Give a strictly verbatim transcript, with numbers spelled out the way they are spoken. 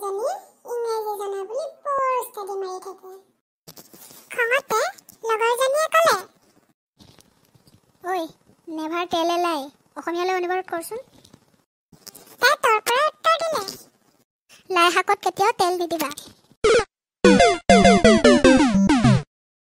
লগৰজনীয়ে ইংৰাজী জনা বুলি বৰ উস্তাদি মাৰি থাকে। খঙতে লগৰজনীয়ে ক'লে, ঐ নেভাৰ টেল এ লাই অসমীয়ালৈ অনুবাদ কৰচোন। তাই তাৰ পৰা উত্তৰ দিলে, লাই শাকত কেতিয়াও তেল নিদিবা।